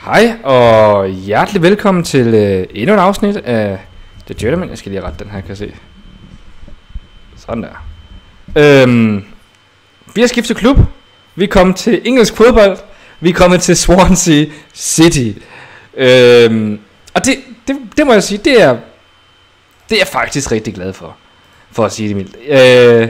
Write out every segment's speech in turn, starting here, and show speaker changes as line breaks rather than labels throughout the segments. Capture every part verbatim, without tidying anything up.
Hej og hjertelig velkommen til øh, endnu et afsnit af The Journeyman. Jeg skal lige rette den her, kan jeg se. Sådan der. Øhm, vi har skiftet klub. Vi er kommet til engelsk fodbold. Vi er kommet til Swansea City. Øhm, og det, det, det må jeg sige, det er, det er jeg faktisk rigtig glad for. For at sige det mildt. Øh,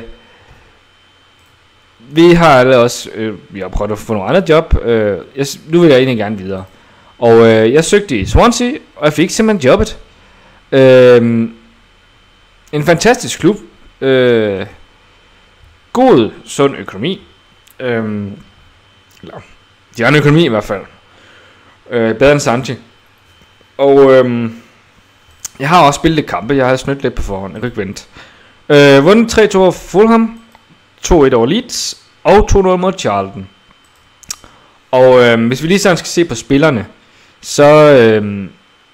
vi har også øh, vi har prøvet at få nogle andre job. Øh, jeg, nu vil jeg egentlig gerne videre. Og øh, jeg søgte i Swansea, og jeg fik simpelthen jobbet. Øh, en fantastisk klub. Øh, god, sund økonomi. Øh, eller, de har en økonomi i hvert fald. Øh, bedre end Santi. Og øh, jeg har også spillet lidt kampe. Jeg har snydt lidt på forhånd. Jeg kan ikke vente. Øh, vundet tre to over Fulham. to et over Leeds. Og to nul mod Charlton. Og øh, hvis vi lige sådan skal se på spillerne, så øh,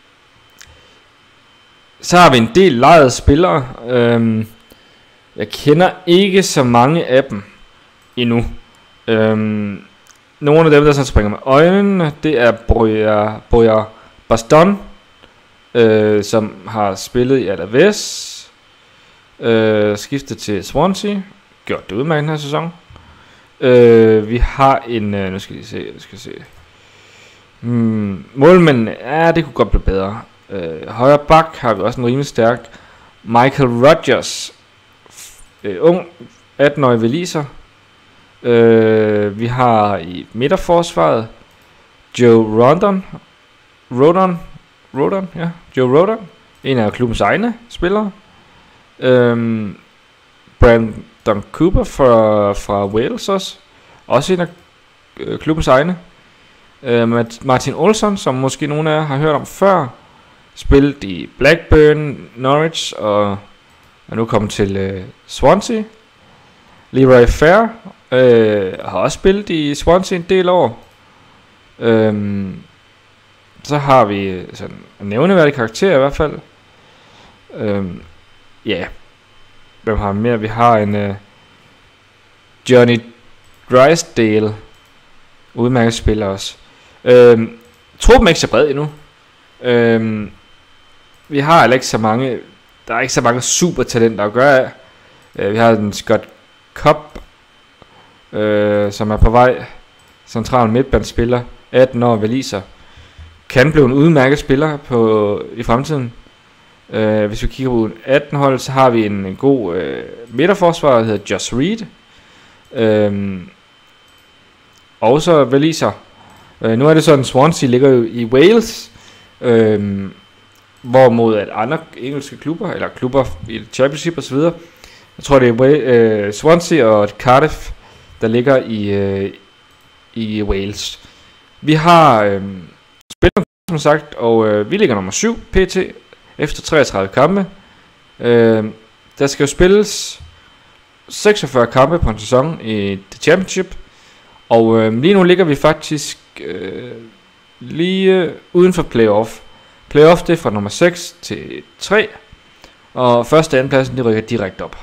så har vi en del lejede spillere. øh, Jeg kender ikke så mange af dem endnu. øh, Nogle af dem der så springer med øjnene, det er Boya, Boya Baston, øh, som har spillet i Alaves, øh, skiftet til Swansea, gjort det udmærket den her sæson. øh, Vi har en øh, nu skal jeg se, nu skal jeg se Hmm, målmænd, ja, det kunne godt blive bedre. øh, Højre bak har vi også en rimelig stærk Michael Rodgers, øh, ung atten-årig veliser. øh, Vi har i midterforsvaret Joe Rodon Rodon Rodon, ja, Joe Rodon, en af klubbens egne spillere. øh, Brandon Cooper fra, fra Wales også, også en af øh, klubbens egne. Uh, Martin Olsson, som måske nogle af jer har hørt om før, spillet i Blackburn, Norwich og er nu kommet til uh, Swansea. Leroy Fair uh, har også spillet i Swansea en del år. um, Så har vi sådan en nævneværdig karakter i hvert fald. um, Ja yeah. Hvem har mere? Vi har en uh, Johnny Drysdale, udmærket spiller også. Øhm, truppen er ikke så bred endnu. øhm, Vi har heller ikke så mange. Der er ikke så mange supertalenter at gøre af. øh, Vi har den Scott Cobb, øh, som er på vej. Central midtbanespiller, atten år, veliser. Kan blive en udmærket spiller på, i fremtiden. øh, Hvis vi kigger på atten hold, så har vi en, en god øh, midterforsvarer, der hedder Josh Reed. øhm, Også veliser. Øh, nu er det sådan, Swansea ligger jo i Wales, øh, hvorimod at andre engelske klubber, eller klubber i Championship og så videre, jeg tror det er øh, Swansea og Cardiff, der ligger i øh, i Wales. Vi har øh, spillet som sagt, og øh, vi ligger nummer syv pt efter treogtredive kampe. Øh, der skal jo spilles seksogfyrre kampe på en sæson i The Championship. Og øh, lige nu ligger vi faktisk øh, lige øh, uden for playoff. Playoff, det er fra nummer seks til tre. Og første og anden pladsen, de rykker direkte op.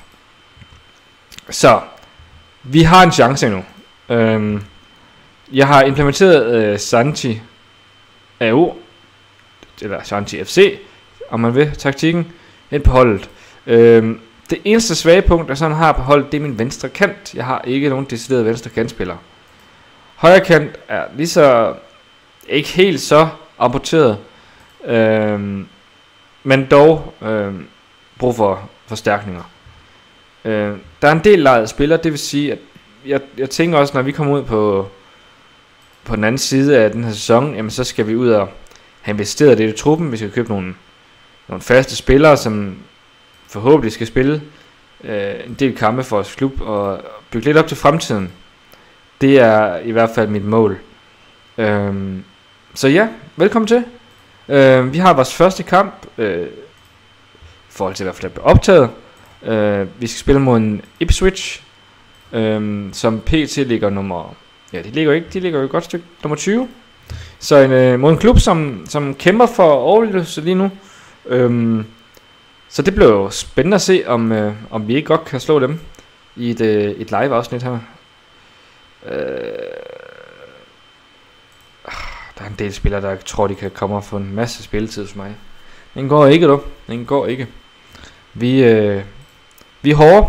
Så vi har en chance endnu. øhm, Jeg har implementeret øh, Santi A O, eller Santi F C, om man vil, taktikken, ind på holdet. øhm, Det eneste svage punkt, jeg sådan har på holdet, det er min venstre kant. Jeg har ikke nogen decideret venstre kantspiller. Højre kant er lige så ikke helt så amputeret, øhm, men dog øhm, brug for forstærkninger. Øh, der er en del lejede spillere, det vil sige, at jeg, jeg tænker også, når vi kommer ud på på den anden side af den her sæson, jamen så skal vi ud og have investeret det i truppen. Vi skal købe nogle, nogle faste spillere, som forhåbentlig skal spille øh, en del kampe for vores klub og bygge lidt op til fremtiden. Det er i hvert fald mit mål. øhm, Så ja, velkommen til. øhm, Vi har vores første kamp, øh, i forhold til i hvert fald at blive optaget. øh, Vi skal spille mod en Ipswich, øh, som pt ligger nummer, ja, de ligger ikke, de ligger jo et godt stykke, nummer tyve. Så en, øh, mod en klub som, som kæmper for overlevelse lige nu. øhm, Så det bliver jo spændende at se, om, øh, om vi ikke godt kan slå dem i et, øh, et live afsnit her. Øh, der der er en del spillere, der tror, de kan komme og få en masse spilletid hos mig. Den går ikke, du. Den går ikke. Vi, øh, vi er hårde.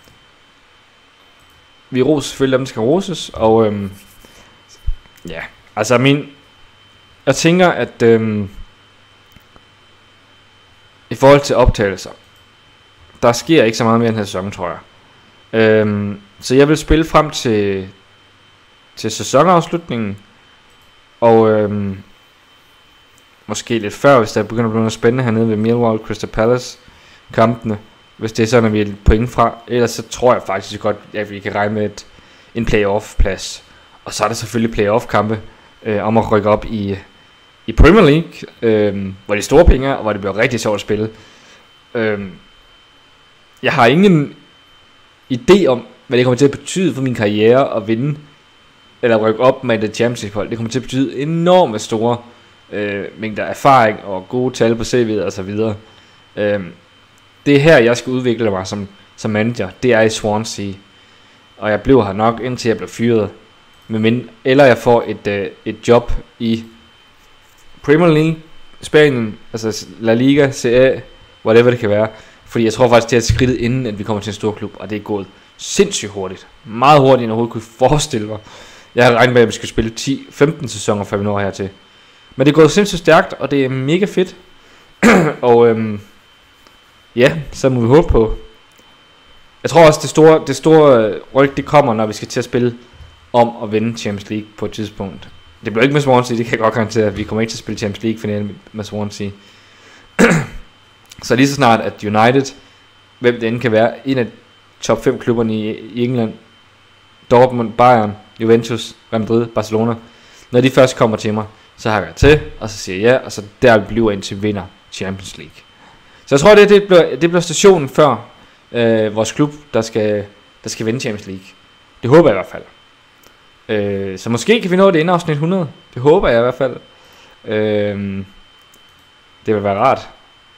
Vi roser selvfølgelig dem, der skal roses. Og øhm, ja, altså min... Jeg tænker, at øhm, i forhold til optagelser, der sker ikke så meget mere i den her sæson, tror jeg. Øhm, så jeg vil spille frem til, til sæsonafslutningen. Og øhm, måske lidt før, hvis der begynder at blive noget spændende hernede ved Millwall Crystal Palace kampene. Hvis det er sådan, at vi er point fra. Ellers så tror jeg faktisk godt, at vi kan regne med et, en playoff plads. Og så er der selvfølgelig playoff kampe øh, om at rykke op i, i Premier League. Øh, hvor det er store penge, og hvor det bliver rigtig sjovt at spille. Øh, jeg har ingen idé om, hvad det kommer til at betyde for min karriere at vinde. Eller rykke op med det Championship hold. Det kommer til at betyde enorme store øh, mængder erfaring og gode tal på C V'et og så videre. Øh, Det er her, jeg skal udvikle mig som, som manager. Det er i Swansea. Og jeg blev her nok, indtil jeg blev fyret. Med min, eller jeg får et, øh, et job i Premier League, Spanien, altså La Liga, C A, whatever det kan være. Fordi jeg tror faktisk, det er skridtet inden, at vi kommer til en stor klub. Og det er gået sindssygt hurtigt. Meget hurtigt, end jeg overhovedet kunne forestille mig. Jeg havde regnet med, at vi skulle spille ti femten sæsoner, før vi når hertil. Men det er gået sindssygt stærkt, og det er mega fedt. og øhm, ja, så må vi håbe på. Jeg tror også, det store, det store ryk, det kommer, når vi skal til at spille om at vinde Champions League på et tidspunkt. Det bliver ikke med Swansea, det kan jeg godt garantere. Vi kommer ikke til at spille Champions League-finale med Swansea. Så lige så snart, at United, hvem det end kan være, en af top fem klubberne i, i England, Dortmund, Bayern, Juventus, Real Madrid, Barcelona, når de først kommer til mig, så har jeg til, og så siger jeg ja, og så der bliver indtil vi vinder Champions League. Så jeg tror, det, det, bliver, det bliver stationen før øh, vores klub, der skal, der skal vinde Champions League. Det håber jeg i hvert fald. Øh, så måske kan vi nå det inden afsnit hundrede. Det håber jeg i hvert fald. Øh, det vil være rart.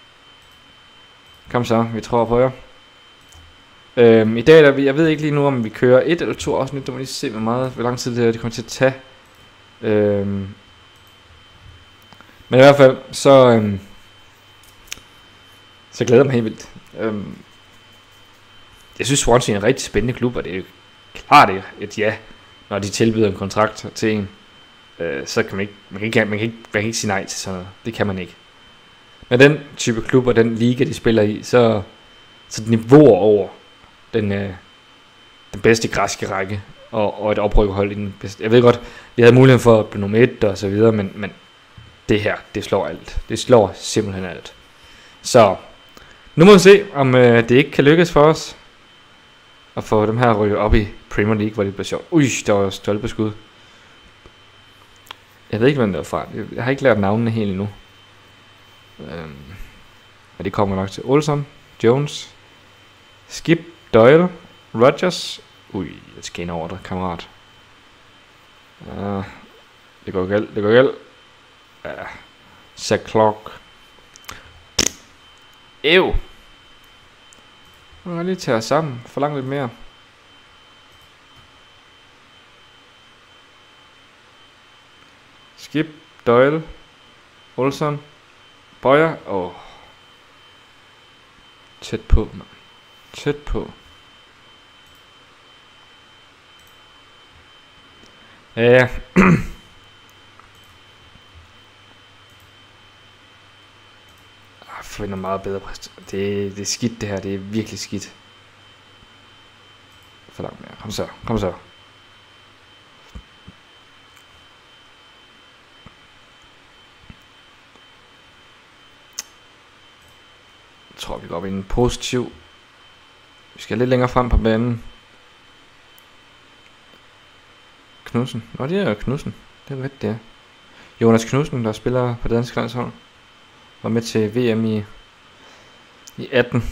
Kom så, vi tror på jer. Øh, I dag, der, jeg ved ikke lige nu, om vi kører et eller to afsnit. Der må lige se, hvor meget, hvor lang tid det, det kommer til at tage. Øh, men i hvert fald, så... Øh, Så glæder jeg mig helt vildt. Øhm, jeg synes Swansea er en rigtig spændende klub, og det er jo klart et ja, når de tilbyder en kontrakt til en. Øh, så kan man ikke, man kan ikke, man kan ikke, man kan ikke sige nej til sådan noget. Det kan man ikke. Men den type klub og den liga, de spiller i, så, så niveauer over den, øh, den bedste græske række, og, og et oprykkerhold i den bedste. Jeg ved godt, vi havde muligheden for at blive nummer et og så videre, men, men det her, det slår alt. Det slår simpelthen alt. Så nu må vi se, om øh, det ikke kan lykkes for os at få dem her rykket op i Premier League, hvor det bliver sjovt. Ui, der var stolpeskud. Jeg ved ikke, hvem det var fra. Jeg har ikke lært navnene helt endnu. Øhm, men det kommer nok til Olsen, Jones, Skip, Doyle, Rodgers. Ui, jeg skal ind over dig, kammerat. Uh, det går galt, det går galt. Ja, Zach Clark. Ew. Nu kan lige tage os sammen. Forlang lidt mere. Skip, Doyle, Olsen, Bøjer. Åh. Oh. Tæt på, man. Tæt på. Ja. Finder meget bedre præstation. Det, det er skidt det her. Det er virkelig skidt. For langt mere. Kom så. Kom så. Jeg tror vi går op i en positiv. Vi skal lidt længere frem på banen. Knudsen. Nå, det er jo Knudsen. Det er rigtigt, det er. Jonas Knudsen, der spiller på det danske landshold, var med til V M i, i atten.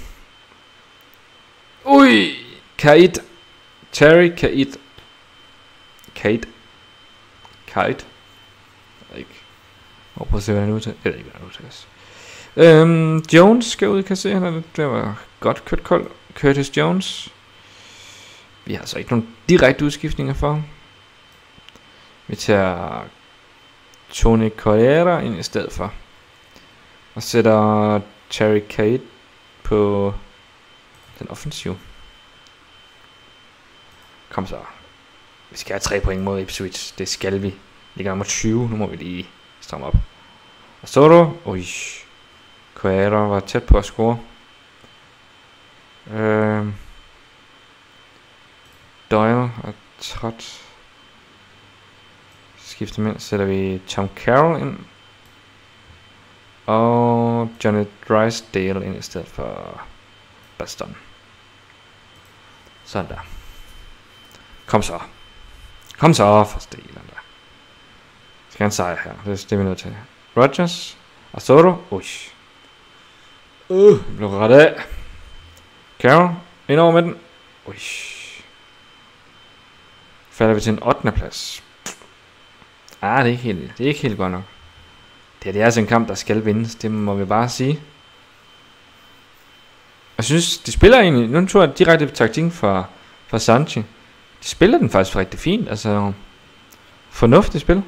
Ui! Kaid. Terry Kaid. Kaid. Kaid. Jeg ved ikke. Jeg prøver at se, hvad han er ude til. Jeg ved ikke, hvad han er ude til. Øhm, Jones skal ud, kan se. Han det var godt kørt kold. Curtis Jones. Vi har altså ikke nogen direkte udskiftninger for ham. Vi tager Tony Correa ind i stedet for. Og sætter Cherry Kate på den offensiv. Kom så. Vi skal have tre point mod Ipswich. Det skal vi. Ligger nummer tyve. Nu må vi lige stramme op. Og så du. Ui. Correa var tæt på at score. Øhm. Doyle er træt. Skifter med, sætter vi Tom Carroll ind. Og Johnny Drysdale ind i stedet for Baston. Sådan der. Kom så. Kom så for stelen der. Skal han sejre her. Det er det vi er nødt til. Rodgers. Og så du. Ui. Uh, blev ret af. Carroll. Ind over med den. Ui. Falder vi til en ottende plads. Ah, det er ikke helt, det er ikke helt godt nok. Det, det er altså en kamp, der skal vindes. Det må vi bare sige. Jeg synes, de spiller egentlig... Nu tror jeg direkte på taktikken fra, fra Sanchi. De spiller den faktisk rigtig fint. Altså, fornuftigt spil.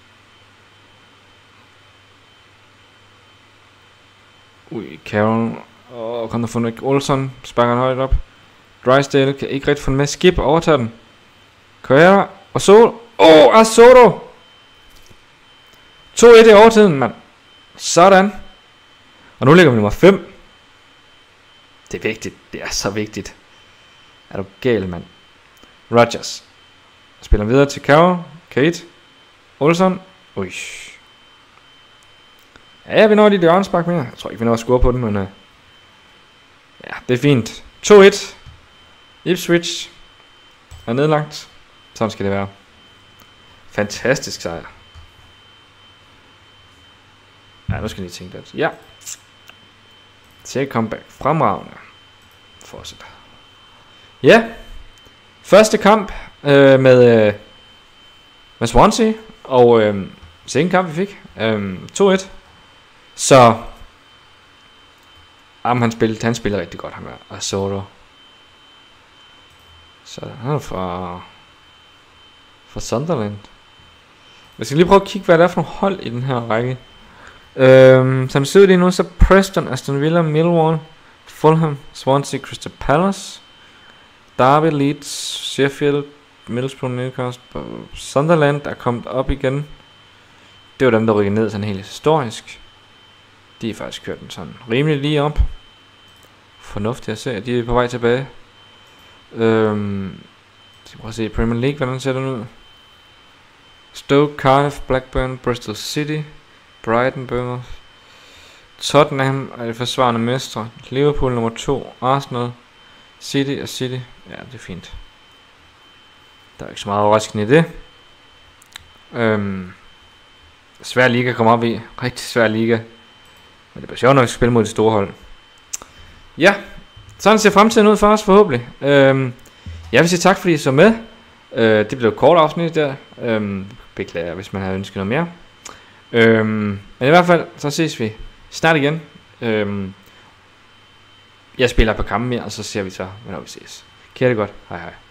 Ui, Carroll. Åh, oh, kan der få noget? Olsen sparker den højt op. Drysdale kan ikke rigtig få den med. Skip overtager den. Correa. Og så... Åh, oh, Asoto! to et i overtiden, mand. Sådan. Og nu ligger vi nummer fem. Det er vigtigt. Det er så vigtigt. Er du gal, mand? Rodgers. Spiller videre til Carroll. Kate. Olsen. Ui. Ja, vi når lige det hjørnespark mere. Jeg tror ikke, vi når at score på den, men... Uh, ja, det er fint. to et. Ipswich er nedlagt. Sådan skal det være. Fantastisk sejr. Ja, nu skal jeg lige tænke lidt. Ja. Take comeback. Fremragende. Fortsæt. Ja. Første kamp øh, med, øh, med Swansea. Og øh, second kamp vi fik. Øh, to et. Så. Jamen, han spillede, han spillede rigtig godt, ham her. Og så du. Så han er fra, fra Sunderland. Jeg skal lige prøve at kigge, hvad der er for nogle hold i den her række. Øhm, som det ser ud lige nu, så Preston, Aston Villa, Millwall, Fulham, Swansea, Crystal Palace, Derby, Leeds, Sheffield, Middlesbrough, Newcastle, Sunderland er kommet op igen. Det var dem, der rykkede ned sådan helt historisk. De er faktisk kørt den sådan rimelig lige op. Fornuftigt at se, at de er på vej tilbage. Øhm, så prøv at se Premier League, hvordan ser den ud. Stoke, Cardiff, Blackburn, Bristol City, Brighton, Bournemouth, Tottenham er de forsvarende mestre. Liverpool nummer to, Arsenal, City og City. Ja, det er fint. Der er ikke så meget overraskende i det. Øhm, svær liga at komme op i. Rigtig svær liga. Men det bliver sjovt, når vi skal spille mod de store hold. Ja, sådan ser fremtiden ud for os forhåbentlig. Øhm, jeg vil sige tak fordi I så med. øh, Det blev et kort afsnit der. øhm, Beklager hvis man havde ønsket noget mere. øhm, Men i hvert fald så ses vi snart igen. øhm, Jeg spiller på kampen mere, og så ser vi så hvornår vi ses. Kan det godt, hej hej.